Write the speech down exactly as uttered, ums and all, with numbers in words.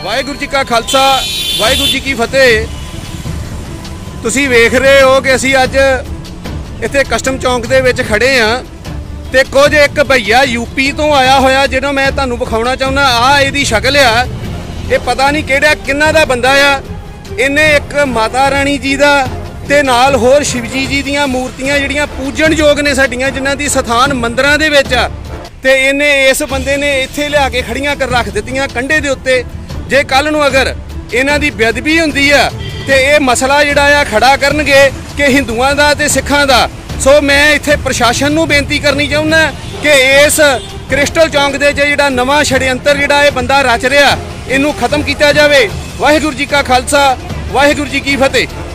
वाहिगुरू जी का खालसा वाहिगुरू जी की फतेह। तुसी वेख रहे हो कि असी अज इत्थे कस्टम चौंक दे विच खड़े हाँ ते कुछ एक भईया यूपी तो आया होया जिन्हों मैं तुहानूं विखाउणा चाहुंदा। आ इहदी शक्ल आ, ये पता नहीं किहड़ा किन्ना दा बंदा आ। इन्हें एक माता रानी जी दा ते नाल होर शिवजी जी दीयां मूर्तियां जिहड़ियां पूजन योग ने साडीयां जिन्हां दी स्थान मंदिरां दे विच आ ते इन्हें इस बंदे ने इत्थे लिया के खड़ियां कर रख दित्तियां कंढे दे उत्ते। जे कल नूं अगर इन्हां दी बेअदबी हुंदी आ ते ये मसला जिहड़ा आ खड़ा करनगे कि हिंदुआं दा ते सिखां दा। सो मैं इत्थे प्रशासन नूं बेनती करनी चाहुंदा कि इस क्रिस्टल चौंक दे जिहड़ा नवां छड़यंत्र जिहड़ा ये बंदा रच रिहा इनू खत्म किया जाए। वाहिगुरू जी का खालसा वाहिगुरू जी की फतेह।